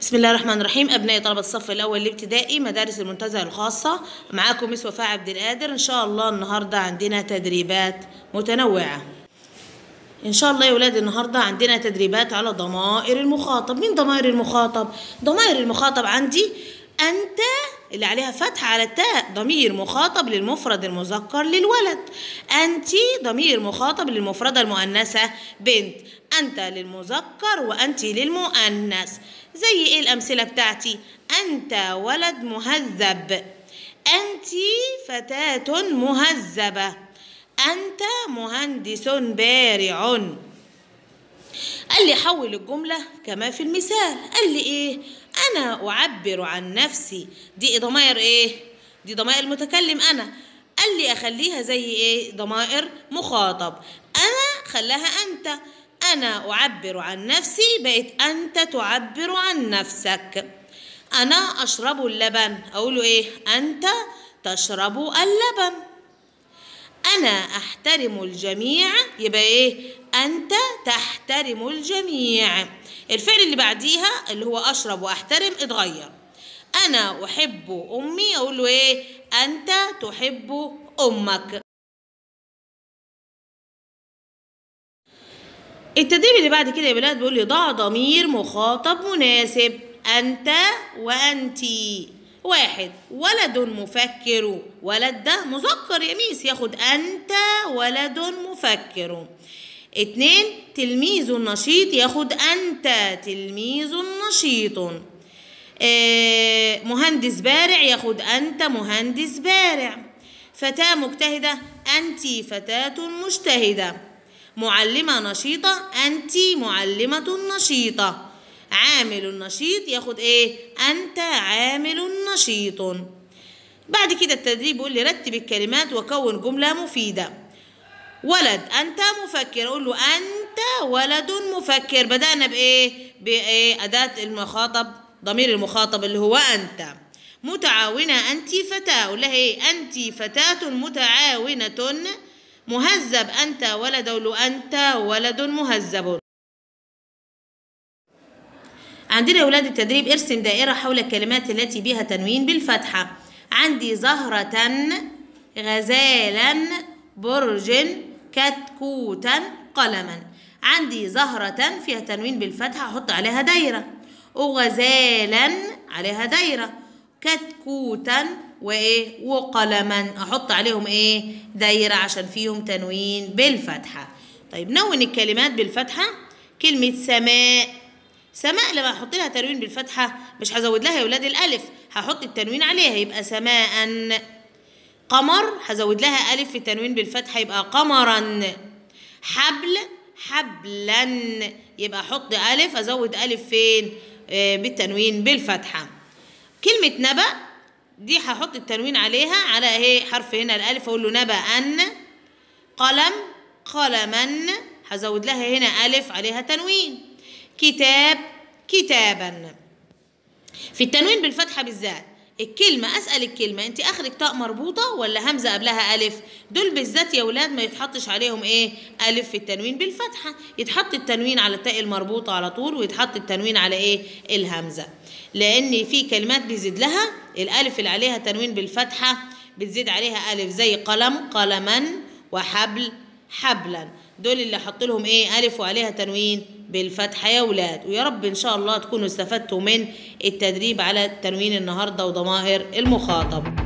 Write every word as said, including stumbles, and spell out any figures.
بسم الله الرحمن الرحيم. أبنائي طلبة الصف الأول الابتدائي مدارس المنتزه الخاصة، معاكم مس وفاء عبد القادر. إن شاء الله النهاردة عندنا تدريبات متنوعة. إن شاء الله يا ولاد النهاردة عندنا تدريبات على ضمائر المخاطب. مين ضمائر المخاطب؟ ضمائر المخاطب عندي أنت اللي عليها فتحة على التاء، ضمير مخاطب للمفرد المذكر للولد. أنت ضمير مخاطب للمفردة المؤنثة بنت. أنت للمذكر وأنت للمؤنث. زي إيه الأمثلة بتاعتي؟ أنت ولد مهذب، أنت فتاة مهذبة، أنت مهندس بارع. قال لي حول الجملة كما في المثال. قال لي إيه؟ أنا أعبر عن نفسي. دي ضمائر إيه؟ دي ضمائر المتكلم أنا. قال لي أخليها زي إيه؟ ضمائر مخاطب. أنا خلاها أنت. أنا أعبر عن نفسي بقت أنت تعبر عن نفسك. أنا أشرب اللبن، أقوله إيه؟ أنت تشرب اللبن. أنا أحترم الجميع، يبقى إيه؟ أنت تحترم الجميع. الفعل اللي بعديها اللي هو أشرب وأحترم اتغير. أنا أحب أمي، أقول له إيه؟ أنت تحب أمك. التدريب اللي بعد كده يا بنات بيقول لي ضع ضمير مخاطب مناسب. أنت وأنتي. واحد، ولد مفكر. ولد ده مذكر يا ميس، ياخد أنت ولد مفكر. اتنين، تلميذ نشيط، ياخد أنت تلميذ نشيط. اه مهندس بارع، ياخد أنت مهندس بارع. فتاة مجتهدة، أنت فتاة مجتهدة. معلمة نشيطة، أنت معلمة نشيطة. عامل نشيط، ياخد إيه؟ أنت عامل نشيط. بعد كده التدريب بيقول لي رتب الكلمات وكون جملة مفيدة. ولد، أنت مفكر، أقول له أنت ولد مفكر. بدأنا بإيه؟ بإيه؟ أداة المخاطب، ضمير المخاطب اللي هو أنت. متعاونة، أنت فتاة، أقول لها إيه؟ أنت فتاة متعاونة. مهذب، أنت ولد، أقول له أنت ولد مهذب. عندنا يا ولاد التدريب ارسم دائرة حول الكلمات التي بها تنوين بالفتحة. عندي زهرة، غزالا، برج، كتكوتا، قلما. عندي زهرة فيها تنوين بالفتحة، أحط عليها دايرة. وغزالا عليها دايرة. كتكوتا وإيه؟ وقلما، أحط عليهم إيه؟ دايرة عشان فيهم تنوين بالفتحة. طيب نون الكلمات بالفتحة. كلمة سماء. سماء لما أحط لها تنوين بالفتحة مش هزود لها يا ولاد الألف، هحط التنوين عليها يبقى سماء. قمر هزود لها ألف في التنوين بالفتحة يبقى قمرا. حبل، حبلا، يبقى أحط ألف، أزود ألف فين؟ آه بالتنوين بالفتحة. كلمة نبأ دي هحط التنوين عليها على ايه؟ حرف هنا الألف، أقول له نبأ. قلم، قلما، هزود لها هنا ألف عليها تنوين. كتاب، كتابا. في التنوين بالفتحة بالذات الكلمة، أسأل الكلمة أنت آخرك تاء مربوطة ولا همزة قبلها ألف؟ دول بالذات يا ولاد ما يتحطش عليهم إيه؟ ألف في التنوين بالفتحة، يتحط التنوين على التاء المربوطة على طول، ويتحط التنوين على إيه؟ الهمزة. لأن في كلمات بيزيد لها الألف اللي عليها تنوين بالفتحة بتزيد عليها ألف، زي قلم، قلما، وحبل، حبلا. دول اللي أحط لهم إيه؟ ألف وعليها تنوين بالفتحة يا ولاد. ويا رب إن شاء الله تكونوا استفدتوا من التدريب على تنوين النهاردة وضمائر المخاطب.